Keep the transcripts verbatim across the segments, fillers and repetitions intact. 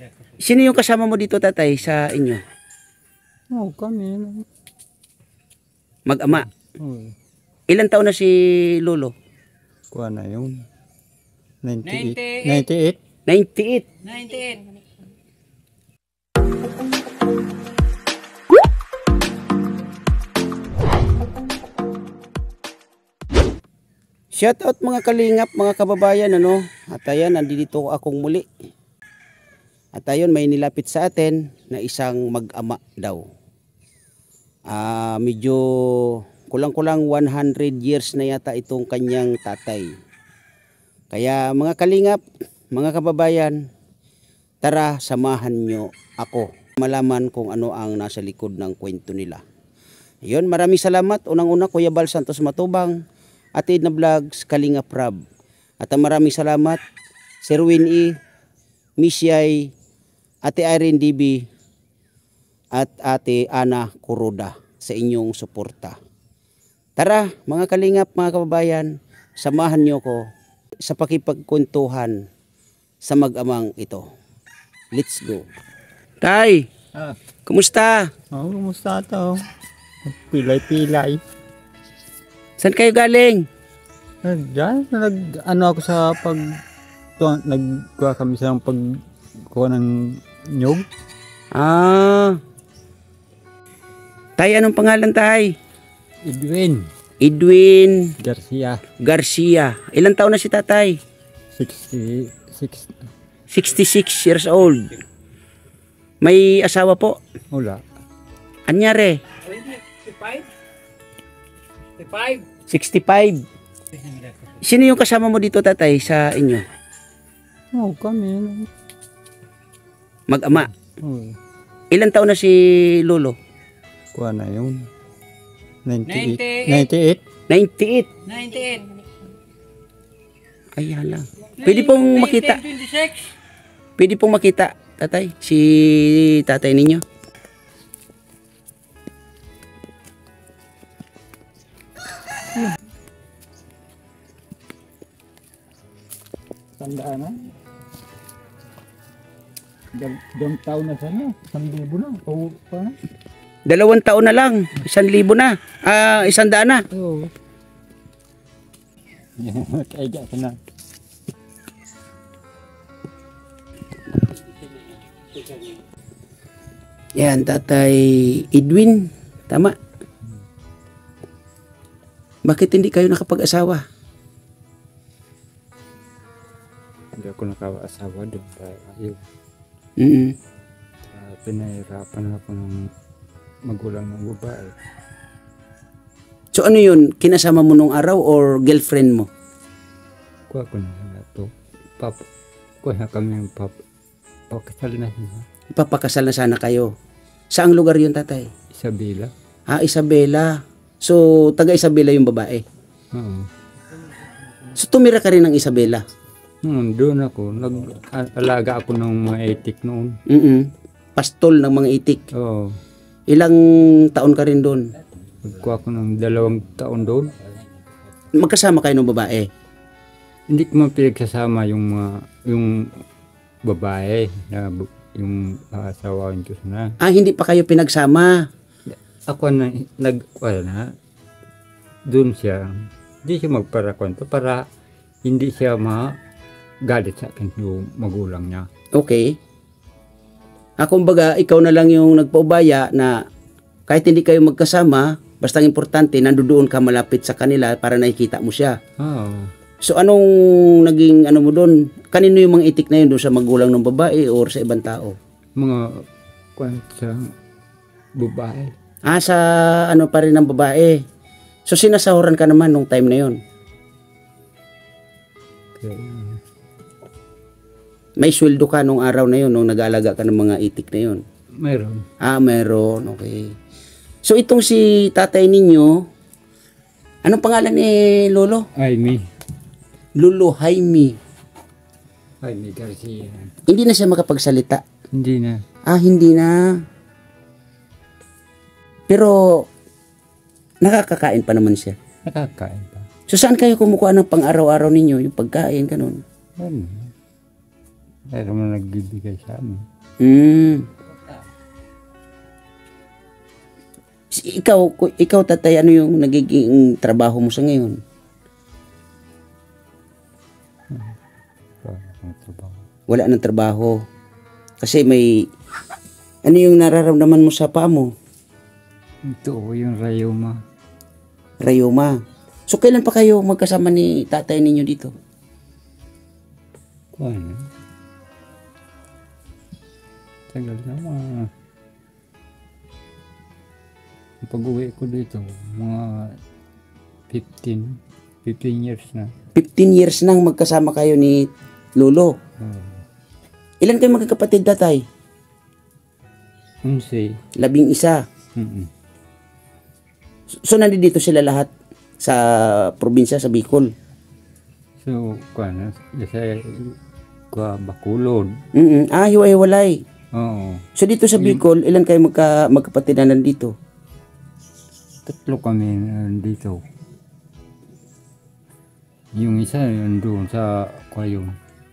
Sino yung kasama mo dito, tatay, sa inyo? Oo, kami. Mag-ama. Oo. Ilan taon na si Lolo? Kuha na yun. ninety-eight. ninety-eight. ninety-eight. Shout out mga kalingap, mga kababayan, ano? At ayan, nandito akong muli. At ayun, may nilapit sa atin na isang mag-ama daw. Ah, medyo kulang-kulang one hundred years na yata itong kanyang tatay. Kaya mga kalingap, mga kababayan, tara samahan nyo ako. Malaman kung ano ang nasa likod ng kwento nila. Ayun, maraming salamat. Unang-una, Kuya Bal Santos Matubang, Ate Edna Vlogs, Kalingap Rab. At maraming salamat, Sir Win E, Miss Yay, Ate Irene D B, at Ate Ana Kuroda sa inyong suporta. Tara mga kalingap, mga kababayan, samahan niyo ko sa pakipagkwentuhan sa mag-amang ito. Let's go. Tay, Ah, kumusta? oh, kumusta to? Pilay-pilay. Saan kayo galing? Ah, Diyan, nag, ano ako sa pag, to, nagkuha kami sa pag, kuha ng nyog. Ah. Tay, anong pangalan, tay? Edwin Edwin Garcia. Garcia. Ilang taon na si tatay? sixty-six. sixty-six years old. May asawa po? Wala. Anyari? sixty-five? sixty-five? sixty-five. Sino yung kasama mo dito, tatay, sa inyo? Oo, kami. Mag-ama. Oo. Ilan taon na si Lolo? Kuha na yun. ninety-eight. ninety-eight. ninety-eight. ninety-eight. Ay, hala. Pwede pong makita. twenty-six. Pwede pong makita, tatay, si tatay ninyo. Tandaan na. Dalawang taon na sana. Isang libo na. O pa na. Dalawang taon na lang. Isang libo na. Ah, isang daan na. Oo. Kaya ka na. Yan, tatay Edwin. Tama. Bakit hindi kayo nakapag-asawa? Hindi ako nakawa-asawa doon. Ayaw. Mm -mm. Uh, pinahirapan ako ng magulang ng babae. So ano yun? Kinasama mo nung araw or girlfriend mo? Kuha ko na na ito. Papa. Kuha na kami ng papa. Pakasal na siya. Ipapakasal na sana kayo. Saang lugar yun, tatay? Isabela. Ah, Isabela. So, taga Isabela yung babae. Oo. So, tumira ka rin ng Isabela? Hmm, doon ako. Nag-alaga ako ng mga itik noon. Mm -mm. Pastol ng mga itik. Oo. Ilang taon ka rin doon? Nagkuha ko ng dalawang taon doon. Magkasama kayo ng babae? Hindi ko man pinagsasama yung mga, yung babae na bu- yung asawa ko na. Ah, hindi pa kayo pinagsama? Ako na, nag, wala na, doon siya, hindi siya magparakwento para hindi siya magalit sa akin yung magulang niya. Okay. Ah, kumbaga, ikaw na lang yung nagpaubaya na kahit hindi kayo magkasama, basta importante, nandoon ka malapit sa kanila para nakikita mo siya. Oo. So, anong naging ano mo doon? Kanino yung mga itik na yun doon, sa magulang ng babae or sa ibang tao? Mga kwento sa babae. Ah, sa ano pa rin ng babae. So, sinasahuran ka naman nung time na yun? Kaya, May sweldo ka nung araw na yun, nung nag-aalaga ka ng mga itik na yun? mayroon. Ah, meron. Okay. So, itong si tatay ninyo, anong pangalan ni Lolo? Jaime. Lolo Jaime. Jaime Garcia. Hindi na siya makapagsalita. Hindi na. Ah, hindi na. Pero, nakakakain pa naman siya. Nakakain pa. So, saan kayo kumukuha ng pang-araw-araw ninyo? Yung pagkain, ganun? Ano? Pero mo nagbibigay sa amin. Hmm. Si- Ikaw, ku- ikaw tatay, ano yung nagiging trabaho mo sa ngayon? Wala akong trabaho. Wala nang trabaho. Kasi may, ano yung nararamdaman mo sa paa mo? Ito oh, yung rayuma. Rayuma. So, kailan pa kayo magkasama ni tatay ninyo dito? Ano? Tagal na mga... Pag-uwi ko dito, mga fifteen, fifteen years na. fifteen years nang magkasama kayo ni Lolo. Oh. Ilan kayo magkakapatid, tatay? Unsi. Labing isa. Mm-mm. So, nandito sila lahat sa probinsya, sa Bicol. So, kuan, sa kwa Bacolod. Mm Ah, hiwa-hiwalay. Oo. So, dito sa Bicol, ilan kayo magka, magkapatid na nandito? Tatlo kami nandito. Yung isa yun doon sa kwayon.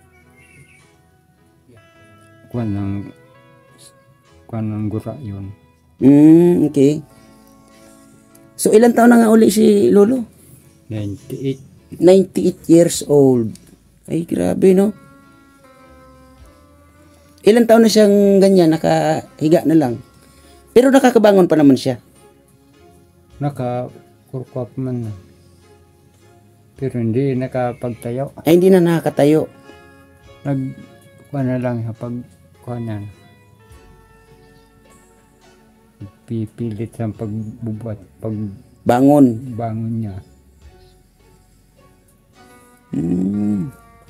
Kuan ng kuan ng gura yun. Mm, okay. So, ilan taon na nga uli si Lolo? ninety-eight. ninety-eight years old. Ay, grabe, no? Ilan taon na siyang ganyan, nakahiga na lang. Pero nakakabangon pa naman siya. Naka-kurkwap man na. Pero hindi nakapagtayo. Ay, hindi na nakakatayo. Nag kuan na lang pag kuan na. Pipilit sa pagbubuhat, Bangon. pagbangon niya. Hmm.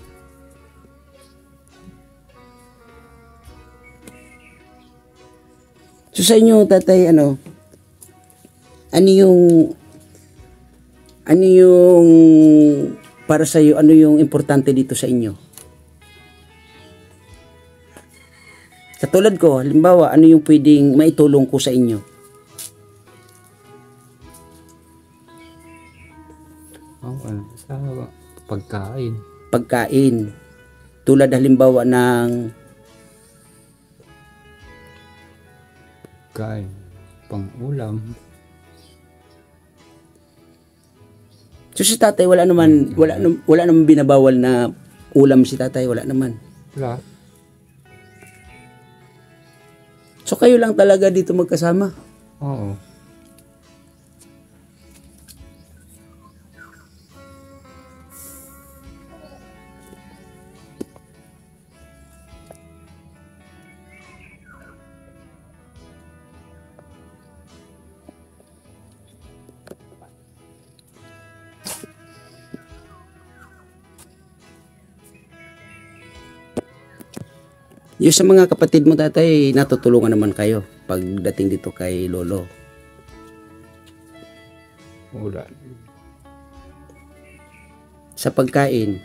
So sa inyo, tatay, ano, ano yung, ano yung, para sa iyo, ano yung importante dito sa inyo? Katulad ko, halimbawa, ano yung pwedeng maitulong ko sa inyo? Oh, ano, sa pagkain. Pagkain. Tulad halimbawa ng Kain. Pang-ulam. So si tatay wala naman wala nam- wala naman binabawal na ulam si tatay, wala naman. Wala. So kayo lang talaga dito magkasama. Oo. Yung sa mga kapatid mo tatay, natutulungan naman kayo pagdating dito kay Lolo. Wala. Sa pagkain,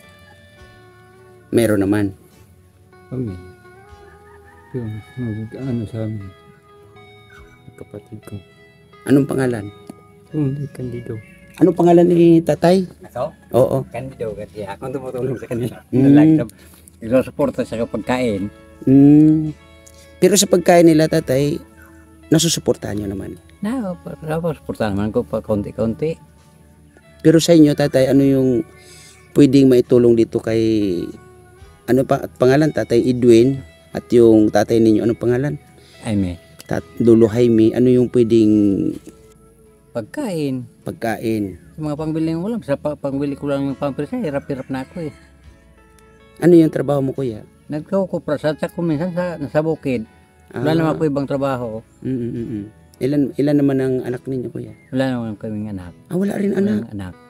meron naman. Kami. Yung mag ano sa amin. Kapatid ko. Anong pangalan? Yung hindi kandido. Anong pangalan ni tatay? Ako? Oo. Kandido kasi ako tumutulong sa kanila. Mm. Nagsusuporta sa pagkain. Mm. Pero sa pagkain nila tatay, nasusuportahan nyo naman. Na, para suportahan naman ko pa konti-konti. Pero sa inyo tatay, ano yung pwedeng maitulong dito kay ano pa at pangalan tatay Edwin at yung tatay ninyo anong pangalan? Ay may Tat Lolo Jaime, ano yung pwedeng pagkain. pagkain? Yung mga pangbili ng ulam, sa pa- pangbili ko lang ng pampersa, hirap-hirap na ako eh. Ano yung trabaho mo kuya? Nagkukupra sa ko minsan sa, nasa bukid. Wala Ah. naman ako ibang trabaho. Mm, mm, mm, mm. Ilan ilan naman ang anak ninyo kuya? Wala naman kaming anak. Ah, wala rin anak. Walang anak.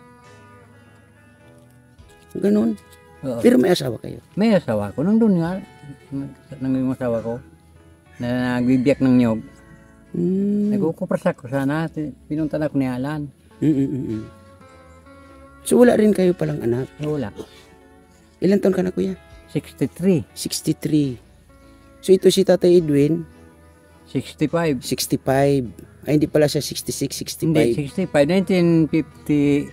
Ganon. Oo. Pero may asawa kayo. May asawa ko. Nang doon nga, nang yung asawa ko, na nagbibiyak ng nyog. Mm. Nagkukupra sa ko sana. Pinunta na ko ni Alan. Mm, mm, mm, mm. So wala rin kayo palang anak. Wala. Ilan taon ka na kuya? sixty-three. sixty-three. So ito si Tatay Edwin, sixty-five. sixty-five. Ay hindi pala siya sixty-six, Hindi, sixty-five. sixty-five. nineteen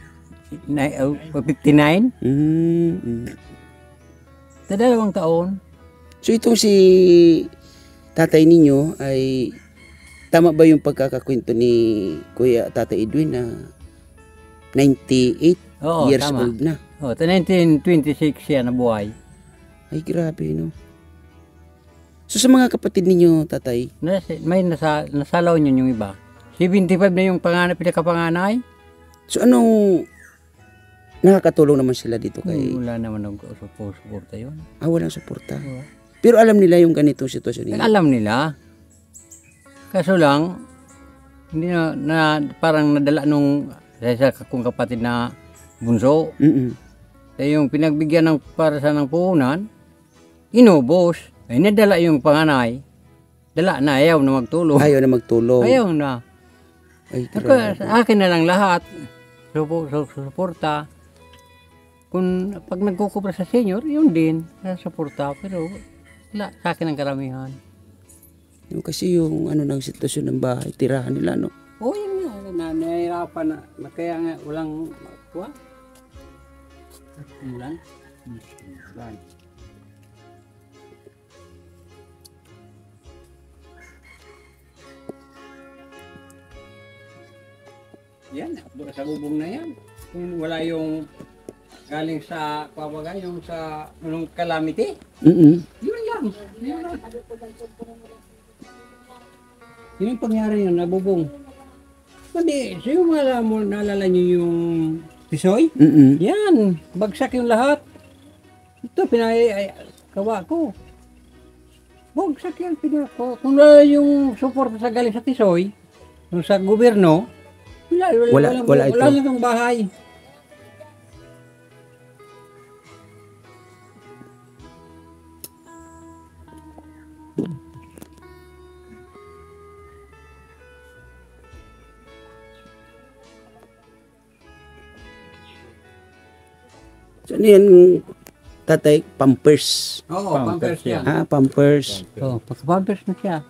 fifty-nine. Oh, fifty-nine. Mm, mm. Sa dalawang taon. So itong si tatay ninyo ay tama ba yung pagkakakwento ni Kuya Tatay Edwin na ninety-eight Oo, years tama. old na? Oh, nineteen twenty-six siya nabuhay. Ay grabe no. So sa mga kapatid ninyo tatay, Nas, may nasa, nasalaw niyo yung iba. seventy-five na yung panganay, pinakapanganay. so anong nakakatulong naman sila dito kay Wala naman nag-suporta yun. ah walang suporta. Pero alam nila yung ganitong sitwasyon Eh, ninyo. alam nila. Kaso lang, hindi na, na parang nadala nung sa isa kong kapatid na bunso. Mm. Eh, yung pinagbigyan ng para sa ng puhunan, inubos. Ay, nadala yung panganay. Dala na, ayaw na magtulong. Ayaw na magtulong. Ayaw na. Ay, Ako, grabe. sa akin na lang lahat. Supo, su, suporta. Kung pag nagkukubra sa senior, yun din. Sa suporta. Pero wala, sa akin ang karamihan. Yung kasi yung ano ng sitwasyon ng bahay, tirahan nila no. Oo, oh, yun nga. Na, nahihirapan na. na kaya nga walang kuha. Ulan. Ulan. Yan, sa bubong na yan. Kung wala yung galing sa kawaga, yung sa anong calamity, Mm. yun yan. Yun lang. Yun yung pangyari yun, nabubong. Hindi, sa'yo wala mo, naalala niyo yung pisoy? Mm. Yan, bagsak yung lahat. Ito, pinay, ay, kawa ko. Bagsak yan, pinay ko. Kung wala yung support sa galing sa tisoy, yung sa gobyerno, wala, wala, Wala, wala, wala wala, ito. lang yung bahay. So ano yan, tatay, pampers. Oo, Pampers pampers yan. Ah, pampers. Oo, pagka-pampers na siya.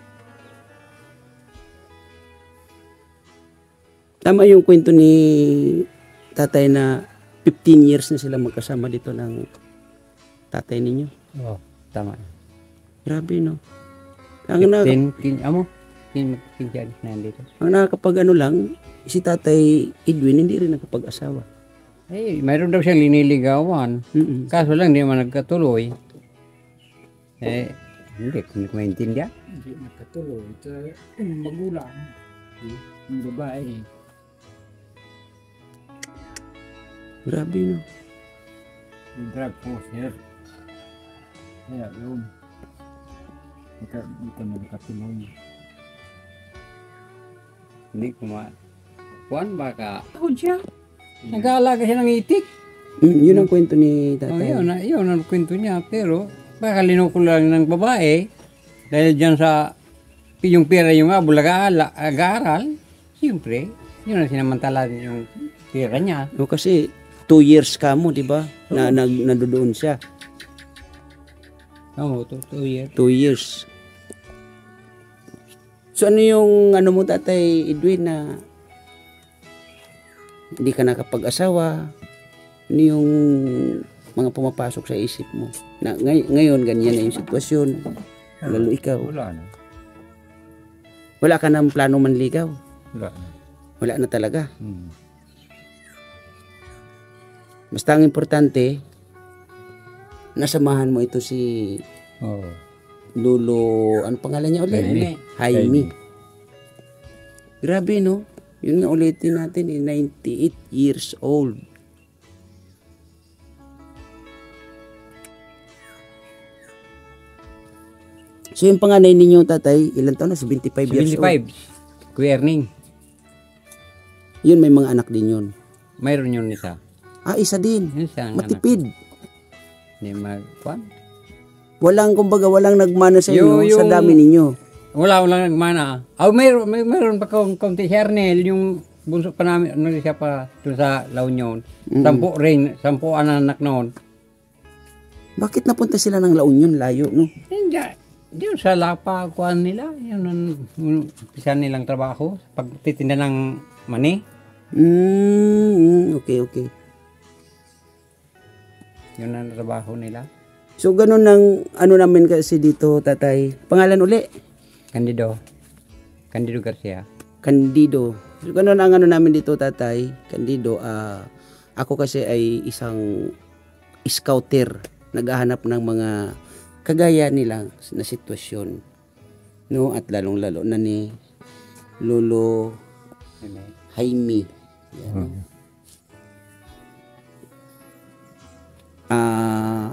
Tama yung kwento ni tatay na fifteen years na sila magkasama dito ng tatay ninyo. Oo, tama. Grabe no. Ang, na, Tin, kin, amo, tin, kinsiyalis na yan dito. ang nakakapag ano lang, si tatay Edwin hindi rin nakapag-asawa. Eh, mayroon daw siyang liniligawan. Mm. Kaso lang, hindi naman nagkatuloy. Eh, hindi, hindi ko maintindihan. Hindi nakatuloy. Ito, yung magulang. Yung babae. Grabe no. Yung drug pusher. Kaya yun. Ito, ito na nakatuloy. Hindi ko ma... Kuan baka... Ako siya. Nag-aalaga siya ng itik. Mm, yun ang kwento ni Oh, tatay. yun, na- yun ang kwento niya. Pero, baka linukol lang ng babae. Dahil dyan sa... Yung pera yung nga, bulaga ag-aaral. Siyempre, yun ang sinamantala yung pera niya. No, kasi two years ka mo, di ba? Na, nag, nandoon siya. Oo, oh, two, two years. Two years. So ano yung ano mo tatay Edwin na hindi ka nakapag-asawa? Ano yung mga pumapasok sa isip mo? Na ngay- ngayon ganyan na yung sitwasyon. Lalo ikaw. Wala na. Wala ka nang plano manligaw. Wala na. Wala na talaga. Hmm. Basta ang importante, nasamahan mo ito si Oo. Lolo, ano pangalan niya ulit? Jaime. Jaime. Grabe no? Yun nga ulitin natin, eh, ninety-eight years old. So yung panganay ninyo tatay, ilan taon na? seventy-five years seventy-five. Kuya Erning. old. Yun may mga anak din yun. Mayroon yun isa. Ah, isa din. Yun siya ang anak. Matipid. Hindi mag... Kuan? Walang, kumbaga, walang nagmana sa inyo Yung- sa yung- dami ninyo. Wala, wala nagmana. Oh, mayroon, may, mayroon pa kung kaunti si Ernel, yung bunso pa namin, ano siya pa doon sa La Union. Sampu rin, sampu anak noon. Bakit napunta sila ng La Union? Layo, no? Hindi, diyon sa lapa, kuan nila, yun ang umpisa nilang trabaho, pagtitinda ng mani. Mm, okay, okay. Yun ang trabaho nila. So ganun ng ano namin kasi dito, tatay. Pangalan uli? Candido. Candido Garcia. Candido. So ganun ang ano namin dito, tatay. Candido, ah ako kasi ay isang scouter. Naghahanap ng mga kagaya nila na sitwasyon. No, at lalong-lalo na ni Lolo Jaime. Yan, no? Hmm. Ah,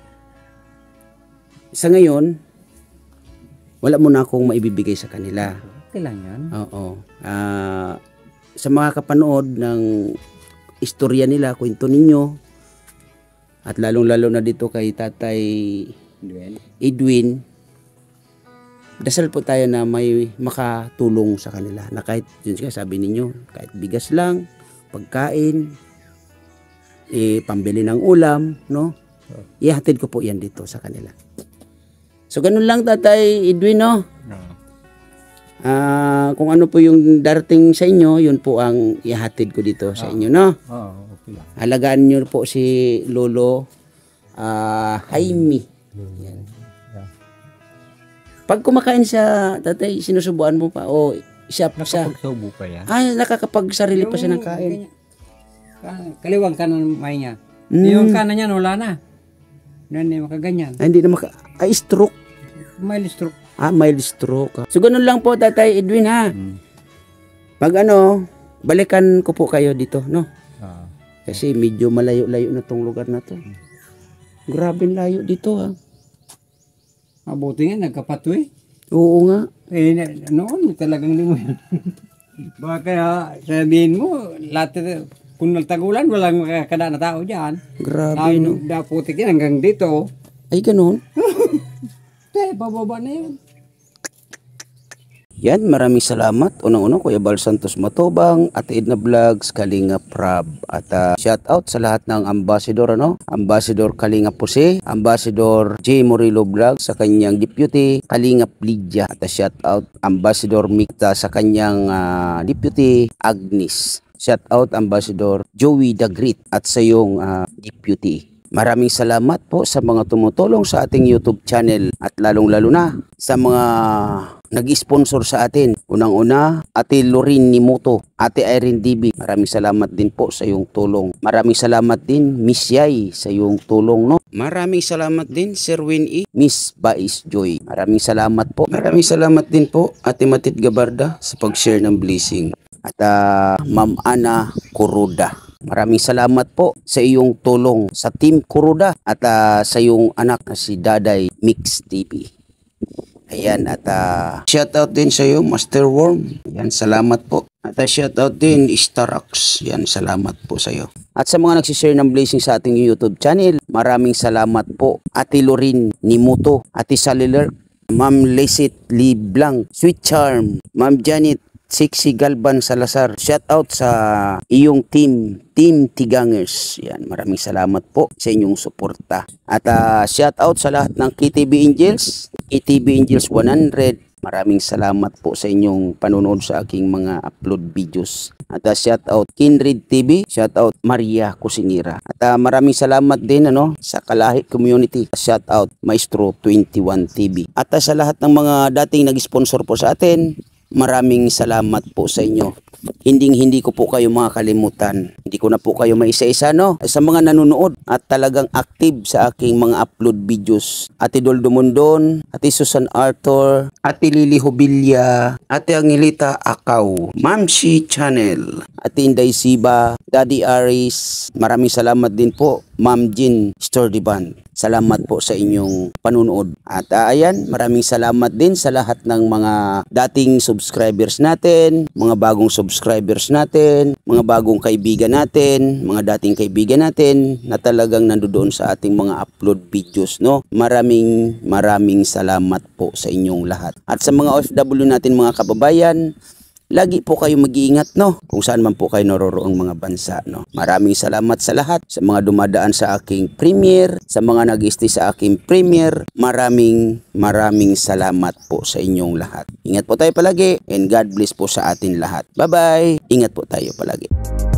sa ngayon, wala mo na akong maibibigay sa kanila. Okay lang yan. Oo. Ah, sa mga kapanood ng istorya nila, kwento ninyo, at lalong-lalo na dito kay Tatay Duel. Edwin, dasal po tayo na may makatulong sa kanila. Na kahit, yun siya, sabi ninyo, kahit bigas lang, pagkain, eh, pambili ng ulam, no? Ihatid ko po yan dito sa kanila. So, ganun lang, Tatay Edwin, no? Ah, kung ano po yung darating sa inyo, yun po ang ihatid ko dito sa inyo, no? Oo, okay lang. Halagaan nyo po si Lolo ah, Jaime. Yan. Pag kumakain siya, tatay, sinusubuan mo pa o siya siya. Nakapagsubo pa yan. Ay, nakakapagsarili pa siya ng kain. Ka- Kaliwang kanan may niya. Mm. Yung kanan niya, wala na. Hindi makaganyan. Ay, hindi na maka... Ay, stroke. Mild stroke. Ah, mild stroke. So, ganun lang po, Tatay Edwin, ha? Mm. Pag ano, balikan ko po kayo dito, no? Ah. Kasi medyo malayo-layo na tong lugar na to. Grabe layo dito, ha? Mabuti nga, nagkapatwi. Oo nga. Eh, na- noon, talagang limo yan. Baka kaya sabihin mo, lahat, kung nagtagulan, walang makakada na tao dyan. Grabe, no? Ang daputik yan hanggang dito. Ay, ganun. Eh, bababa na yun. Yan, maraming salamat. Unang-unang Kuya Bal Santos Matobang, Ate Edna Vlogs, Kalinga Prab. At uh, shout out sa lahat ng ambassador, ano? Ambassador Kalinga Pose, Ambassador J. Morillo Vlog sa kanyang deputy, Kalinga Lydia. At uh, shout out Ambassador Mikta sa kanyang uh, deputy, Agnes. Shout out Ambassador Joey Dagrit at sa iyong uh, deputy. Maraming salamat po sa mga tumutulong sa ating YouTube channel at lalong-lalo na sa mga nag-sponsor sa atin. Unang-una, Ate Lorin Nimoto, Ate Irene D B. Maraming salamat din po sa iyong tulong. Maraming salamat din Miss Yay sa iyong tulong, no? Maraming salamat din Sir Win E, Miss Bais Joy. Maraming salamat po. Maraming salamat din po Ate Matit Gabarda sa pag-share ng blessing. At uh, Ma'am Ana Kuruda. Maraming salamat po sa iyong tulong sa Team Kuruda at uh, sa iyong anak na si Daday Mix T V. Ayan, at uh, shout out din sa iyo Master Worm. Yan, salamat po. At uh, shout out din Starax. Yan, salamat po sa iyo. At sa mga nagsishare ng blessing sa ating YouTube channel, maraming salamat po. Ate Lorin Nimuto, Ate Saliler, Ma'am Lesit Liblang, Sweet Charm, Ma'am Janet Sexy Galban Salazar. Shout out sa iyong team, Team Tigangers. Yan, maraming salamat po sa inyong suporta. At uh, shout out sa lahat ng K T B Angels, K T B Angels one hundred. Maraming salamat po sa inyong panonood sa aking mga upload videos. At uh, shout out Kindred T V, shout out Maria Cusinira. At uh, maraming salamat din ano sa Kalahi Community. Shout out Maestro twenty-one T V. At uh, sa lahat ng mga dating nag-sponsor po sa atin, maraming salamat po sa inyo. Hinding hindi ko po kayo makakalimutan. Hindi ko na po kayo maisa-isa, no? Sa mga nanonood at talagang active sa aking mga upload videos. Ate Doldo Mondon, Ate Susan Arthur, Ate Lily Hobilla, Ate Angelita Akaw, Mamshi Channel, Ate Inday Siba, Daddy Aris. Maraming salamat din po, Ma'am Jean Stordiban. Salamat po sa inyong panunood. At uh, ayan, maraming salamat din sa lahat ng mga dating subscribers natin, mga bagong subscribers natin, mga bagong kaibigan natin, mga dating kaibigan natin na talagang nandoon sa ating mga upload videos, no? Maraming maraming salamat po sa inyong lahat. At sa mga O F W natin mga kababayan, lagi po kayo mag-iingat, no? Kung saan man po kayo naroroong mga bansa, no? Maraming salamat sa lahat, sa mga dumadaan sa aking premiere, sa mga nag-stay sa aking premiere. Maraming maraming salamat po sa inyong lahat. Ingat po tayo palagi and God bless po sa atin lahat. Bye-bye! Ingat po tayo palagi.